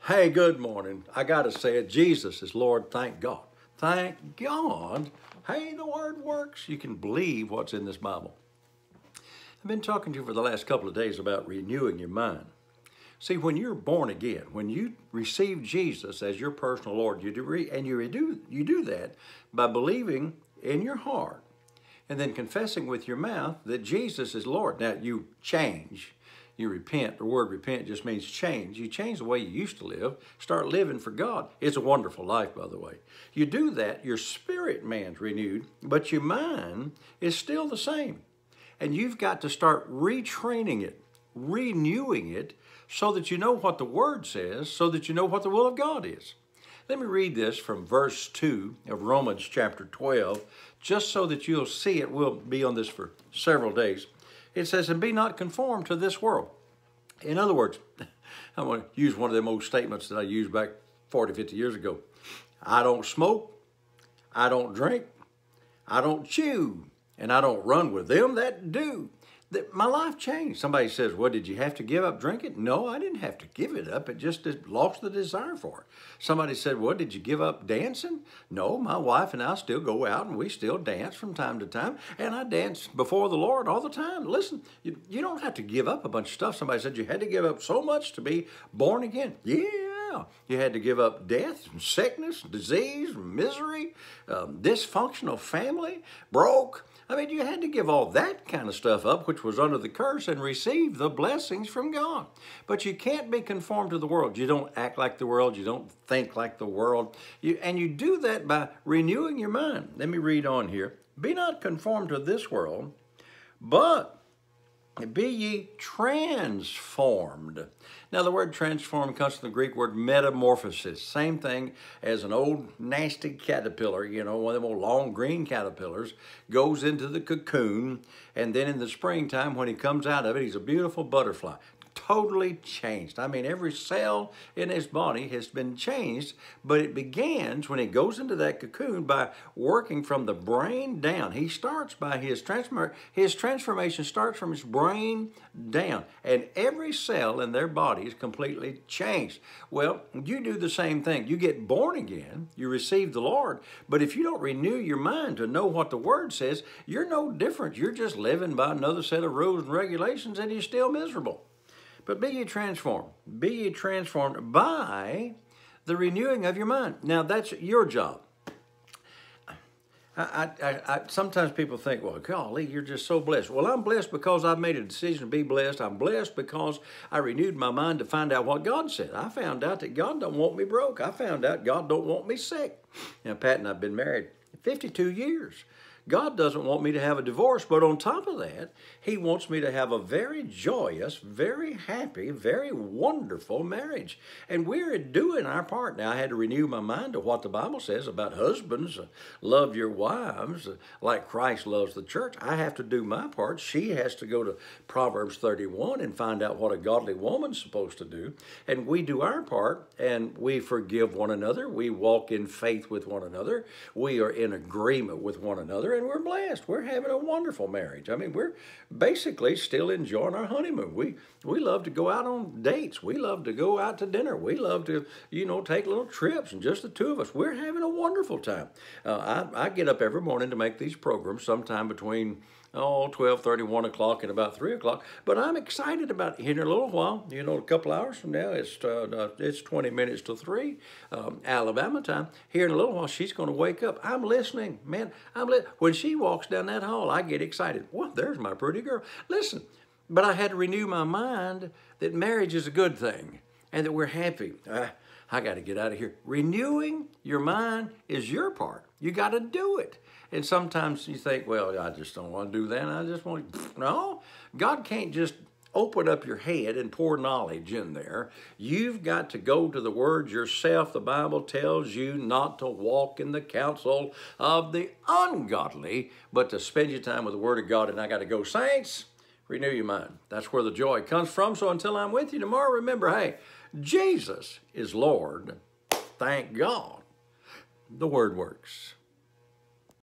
Hey, good morning. I got to say it. Jesus is Lord. Thank God. Thank God. Hey, the Word works. You can believe what's in this Bible. I've been talking to you for the last couple of days about renewing your mind. See, when you're born again, when you receive Jesus as your personal Lord, you do that by believing in your heart and then confessing with your mouth that Jesus is Lord. Now, you change. You repent. The word repent just means change. You change the way you used to live. Start living for God. It's a wonderful life, by the way. You do that, your spirit man's renewed, but your mind is still the same. And you've got to start retraining it, renewing it, so that you know what the Word says, so that you know what the will of God is. Let me read this from verse 2 of Romans chapter 12, just so that you'll see it. We'll be on this for several days. It says, and be not conformed to this world. In other words, I'm going to use one of them old statements that I used back 40, 50 years ago. I don't smoke, I don't drink, I don't chew, and I don't run with them that do. My life changed. Somebody says, well, did you have to give up drinking? No, I didn't have to give it up. It just lost the desire for it. Somebody said, well, did you give up dancing? No, my wife and I still go out and we still dance from time to time. And I dance before the Lord all the time. Listen, you don't have to give up a bunch of stuff. Somebody said you had to give up so much to be born again. Yeah, you had to give up death, and sickness, disease, misery, dysfunctional family, broke. I mean, you had to give all that kind of stuff up, which was under the curse, and receive the blessings from God. But you can't be conformed to the world. You don't act like the world. You don't think like the world. And you do that by renewing your mind. Let me read on here. Be not conformed to this world, but be ye transformed. Now, the word transform comes from the Greek word metamorphosis. Same thing as an old nasty caterpillar, one of them old long green caterpillars, goes into the cocoon, and then in the springtime, when he comes out of it, he's a beautiful butterfly. Totally changed. I mean, every cell in his body has been changed, but it begins when he goes into that cocoon by working from the brain down. He starts by his transformation starts from his brain down, and every cell in their body is completely changed. Well, you do the same thing. You get born again, you receive the Lord, but if you don't renew your mind to know what the Word says, you're no different. You're just living by another set of rules and regulations, and you're still miserable. But be ye transformed. Be ye transformed by the renewing of your mind. Now, that's your job. Sometimes people think, well, golly, you're just so blessed. Well, I'm blessed because I've made a decision to be blessed. I'm blessed because I renewed my mind to find out what God said. I found out that God don't want me broke. I found out God don't want me sick. Now, Pat and I have been married 52 years. God doesn't want me to have a divorce, but on top of that, He wants me to have a very joyous, very happy, very wonderful marriage. And we're doing our part. Now, I had to renew my mind to what the Bible says about husbands. Love your wives like Christ loves the church. I have to do my part. She has to go to Proverbs 31 and find out what a godly woman's supposed to do. And we do our part, and we forgive one another. We walk in faith with one another. We are in agreement with one another. And we're blessed. We're having a wonderful marriage. I mean, we're basically still enjoying our honeymoon. We love to go out on dates. We love to go out to dinner. We love to, take little trips, and just the two of us. We're having a wonderful time. I get up every morning to make these programs sometime between 12:30, 1 o'clock, and about 3 o'clock. But I'm excited about it. In a little while, a couple hours from now, it's 20 minutes to 3, Alabama time. Here in a little while, she's going to wake up. I'm listening, man. When she walks down that hall, I get excited. Well, there's my pretty girl. Listen, but I had to renew my mind that marriage is a good thing and that we're happy. I got to get out of here. Renewing your mind is your part. You got to do it. And sometimes you think, well, I just don't want to do that. I just want to. No, God can't just open up your head and pour knowledge in there. You've got to go to the Word yourself. The Bible tells you not to walk in the counsel of the ungodly, but to spend your time with the Word of God. And I got to go, saints, renew your mind. That's where the joy comes from. So until I'm with you tomorrow, remember, hey, Jesus is Lord. Thank God. The Word works.